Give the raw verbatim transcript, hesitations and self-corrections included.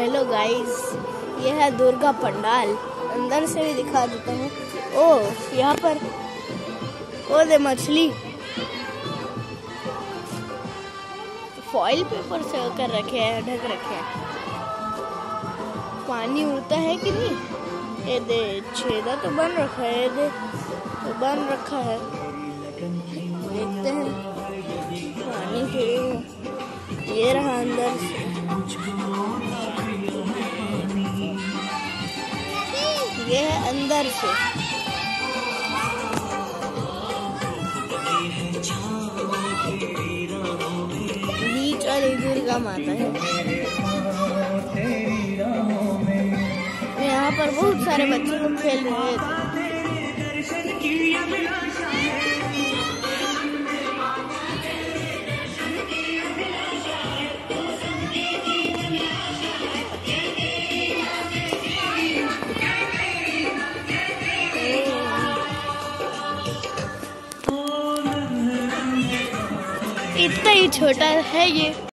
Hello guys, ये है दुर्गा पंडाल। अंदर से भी दिखा देता हूँ। ओह, यहाँ पर ओ दे मछली फॉइल पेपर से कर रखे हैं, ढक रखे हैं। पानी उड़ता है कि नहीं? ये दे छेदा तो बन रखा है, ये दे तो बन रखा है। देखते हैं पानी के। ये रहा अंदर से। ये है अंदर से। बीच वाली दुर्गा माता है। यहाँ पर बहुत सारे बच्चे लोग खेल रहे हैं। इतना ही छोटा है ये।